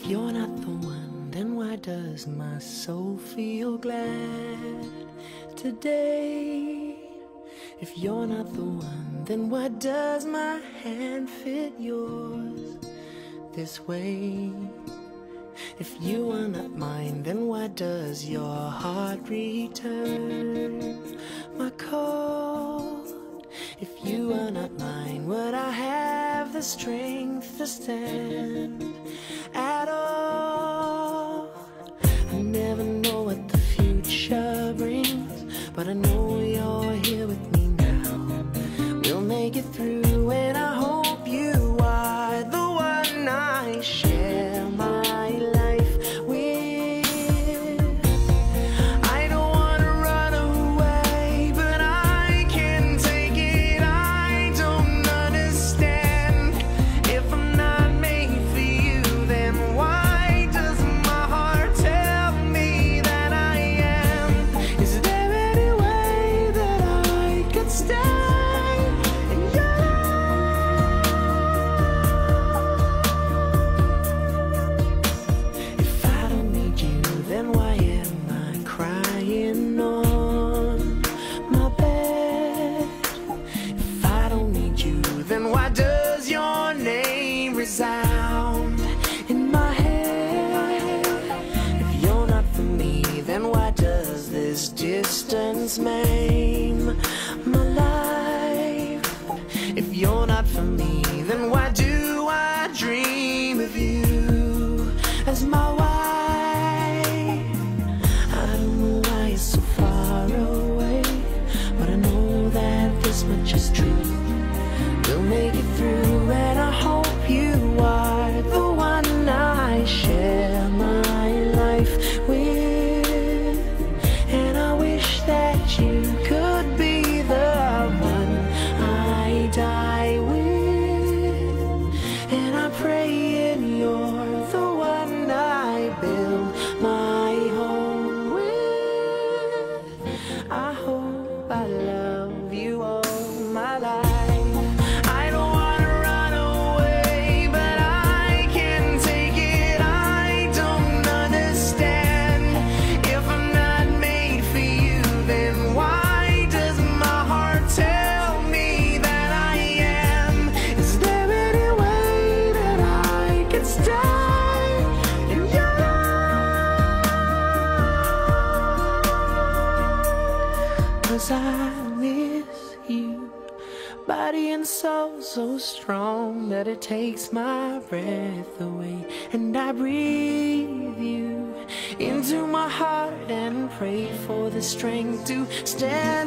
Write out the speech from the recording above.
If you're not the one, then why does my soul feel glad today? If you're not the one, then why does my hand fit yours this way? If you are not mine, then why does your heart return my call? If you are not mine, would I have the strength to stand at all? I never know what the future brings, but I know you're here with me now. We'll make it through, and I hope you are the one I share my life with. I don't wanna run away, but I can't take it. I don't understand. If I'm not made for you, then why does my heart tell me that I am? Is there any way that I could stay in your life? If I don't need you, then why am I crying on my bed? If I don't need you, then why does your name resound in my head? If you're not for me, then why does this distance maim my life? If you're not for me, then why do I dream of you as my wife? I don't know why you're so far away, but I know that this much is true. We'll make it through, and I hope you are the one I share my life with. And I wish that you could be the one I die with. And I pray and you're the one I build my home with. I hope I love you all my life. I don't wanna run away, but I can't take it. I don't understand. If I'm not made for you, then why does my heart tell me that I am? Is there any way that I could stay in your life? 'Cause I miss you, body and soul so strong that it takes my breath away. And I breathe you into my heart and pray for the strength to stand